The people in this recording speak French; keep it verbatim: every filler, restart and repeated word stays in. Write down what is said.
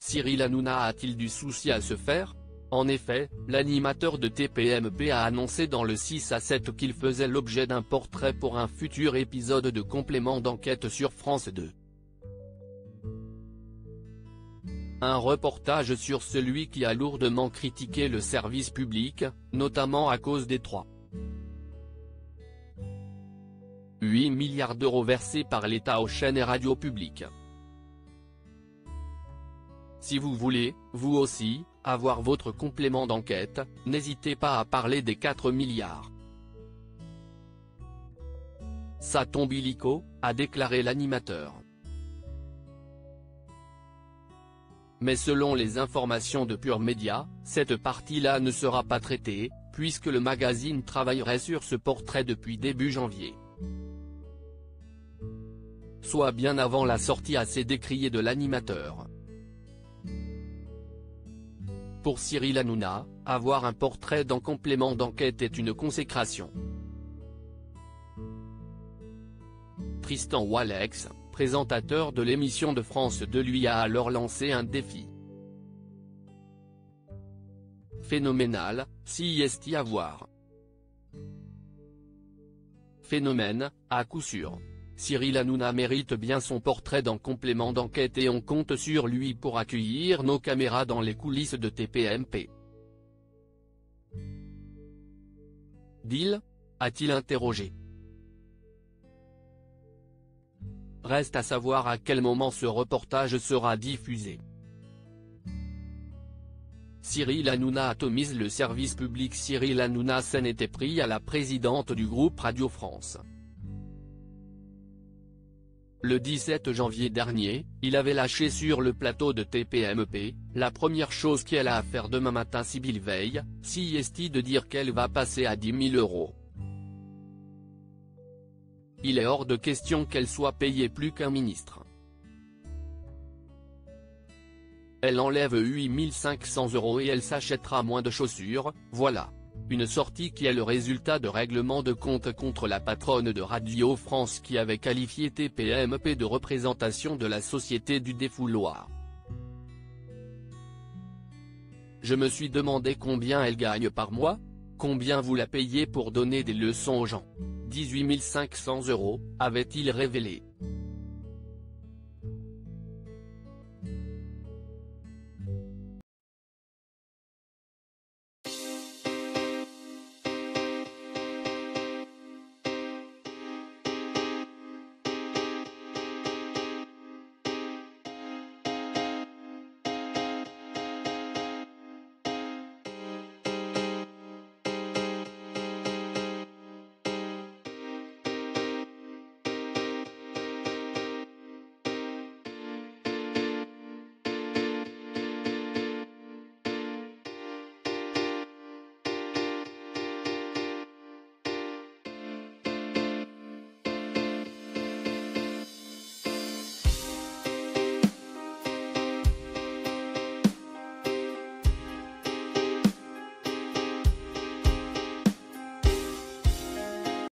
Cyril Hanouna a-t-il du souci à se faire? En effet, l'animateur de T P M P a annoncé dans le six à sept qu'il faisait l'objet d'un portrait pour un futur épisode de complément d'enquête sur France deux. Un reportage sur celui qui a lourdement critiqué le service public, notamment à cause des trois virgule huit milliards d'euros versés par l'État aux chaînes et radios publiques. Si vous voulez, vous aussi, avoir votre complément d'enquête, n'hésitez pas à parler des quatre milliards. Ça tombe illico, a déclaré l'animateur. Mais selon les informations de Pure Média, cette partie-là ne sera pas traitée, puisque le magazine travaillerait sur ce portrait depuis début janvier. Soit bien avant la sortie assez décriée de l'animateur. Pour Cyril Hanouna, avoir un portrait dans complément d'enquête est une consécration. Tristan Walex, présentateur de l'émission de France deux, lui a alors lancé un défi. Phénoménal, si est-il à voir. Phénomène, à coup sûr. Cyril Hanouna mérite bien son portrait dans complément d'enquête et on compte sur lui pour accueillir nos caméras dans les coulisses de T P M P. Deal ? A-t-il interrogé. Reste à savoir à quel moment ce reportage sera diffusé. Cyril Hanouna atomise le service public. Cyril Hanouna s'en était pris à la présidente du groupe Radio France. Le dix-sept janvier dernier, il avait lâché sur le plateau de T P M P, la première chose qu'elle a à faire demain matin Sybille Veil, si est de dire qu'elle va passer à dix mille euros. Il est hors de question qu'elle soit payée plus qu'un ministre. Elle enlève huit mille cinq cents euros et elle s'achètera moins de chaussures, voilà. Une sortie qui est le résultat de règlements de compte contre la patronne de Radio France qui avait qualifié T P M P de représentation de la société du défouloir. Je me suis demandé combien elle gagne par mois? Combien vous la payez pour donner des leçons aux gens? dix-huit mille cinq cents euros, avait-il révélé.